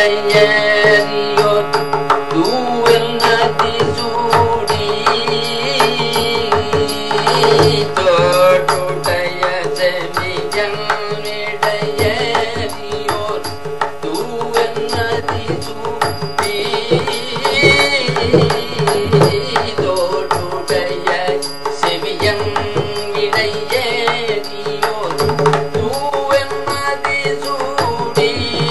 விடையறியோர் தூவல் நதி சூடி தோட்டுடைய செவியன் விடையறியோர் தூவல் நதி சூடி தோட்டுடைய செவியன் விடையறியோர் தூவல் நதி சூடி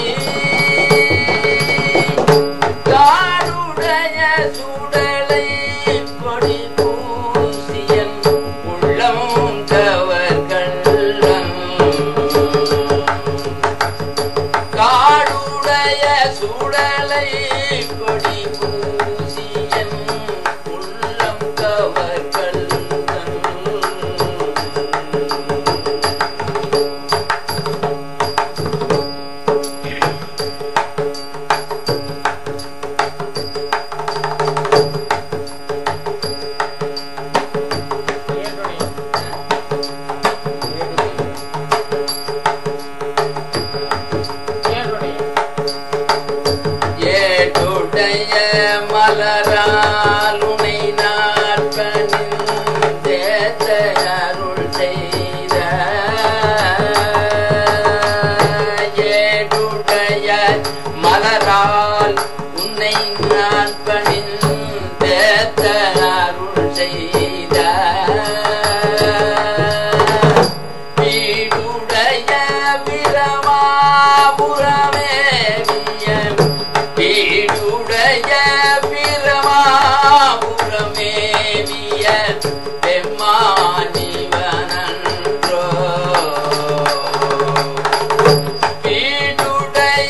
காடுடைய சுடலை கொடி பூசியன் உள்ளம் கவர்கள் காடுடைய சுடலை கொடி பூசியன் உள்ளம் கவர்கள் ஏடுடைய மலராலுனை நாற்பனின் தேத்த அருள் செய்த ஏடுடைய மலரால் உன்னை நாற்பனின் தேத்த அருள் செய்த வீடுடைய விரமாபுரமேவிய வீடுடைய பிரமாபுரமேவிய பெம்மானிவனன்றோ வீடுடைய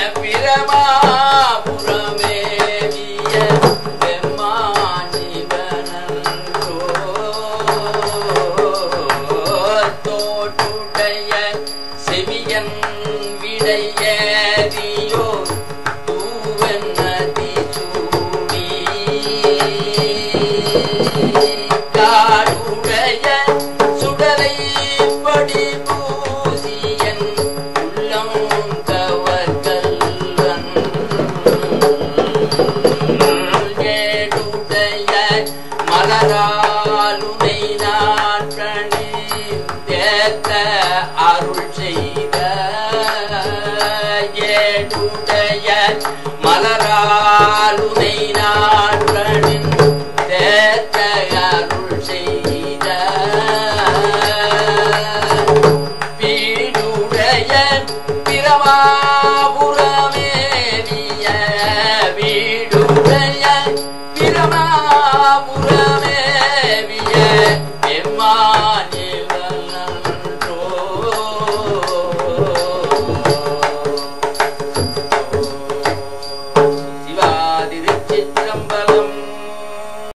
பிரமாபுரமேவிய பெம்மானிவனன்றோ தோட்டுடைய செவியன் விடையறியோ காடுடைய சுடலை படி பூசியன் உள்ளம் கவர்கள் ஏடுடைய மலராலுனை நாட்டணி தேத்த அருள் செய்த ஏடுடைய மலராலுனை நாட்டணின் தேத்த அருள் செய்த வீடுடைய பிரமாபுர